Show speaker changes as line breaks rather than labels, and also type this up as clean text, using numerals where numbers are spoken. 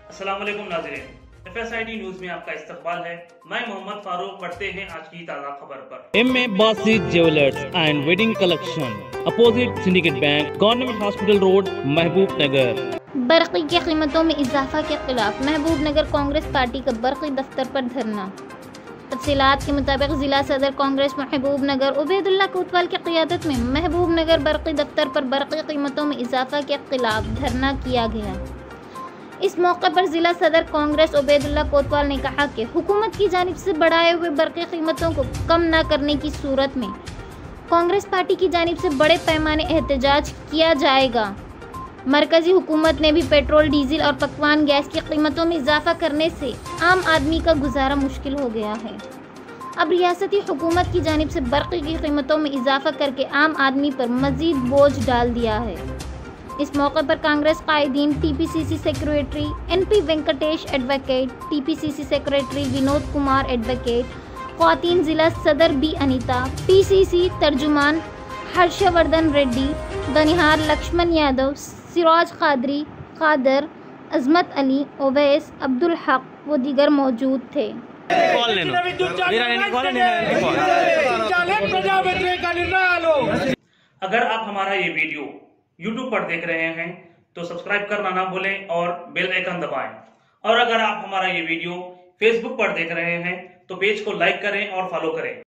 अस्सलाम वालेकुम नाज़रीन, FSID न्यूज में आपका इस्तकबाल है। मैं मोहम्मद फारूक। पढ़ते हैं आज की ताज़ा खबर पर।
M.A. Basit jewellers and wedding collection, opposite Syndicate Bank, government hospital road, Mahabub Nagar.
बरक़ी की कीमतों में इजाफा के खिलाफ महबूब नगर कांग्रेस पार्टी का बरक़ी दफ्तर पर धरना। तफसीलात के मुताबिक जिला सदर कांग्रेस महबूब नगर उबैदुल्ला कोतवाल की क़ियादत में महबूब नगर बरक़ी दफ्तर पर बरक़ी कीमतों में इजाफा के खिलाफ धरना किया गया। इस मौके पर जिला सदर कांग्रेस उबैदुल्ला कोतवाल ने कहा कि हुकूमत की जानिब से बढ़ाए हुए बरक़ी कीमतों को कम न करने की सूरत में कांग्रेस पार्टी की जानिब से बड़े पैमाने एहतजाज किया जाएगा। मरकजी हुकूमत ने भी पेट्रोल, डीजल और पकवान गैस की कीमतों में इजाफा करने से आम आदमी का गुजारा मुश्किल हो गया है। अब रियासती हुकूमत की जानिब से बरक़ी की कीमतों में इजाफा करके आम आदमी पर मज़ीद बोझ डाल दिया है। इस मौके पर कांग्रेस कायदीन, TPCC secretary NP Venkatesh advocate, TPCC secretary Vinod Kumar advocate, ख्वातीन जिला सदर B अनीता, PCC तर्जुमान हर्षवर्धन रेड्डी, गनिहार लक्ष्मण यादव, सिराज कादर, अजमत अली, ओवैस, अब्दुल हक व दीगर मौजूद थे।
अगर आप हमारा ये वीडियो YouTube पर देख रहे हैं तो सब्सक्राइब करना ना भूलें और बेल आइकन दबाएं। और अगर आप हमारा ये वीडियो Facebook पर देख रहे हैं तो पेज को लाइक करें और फॉलो करें।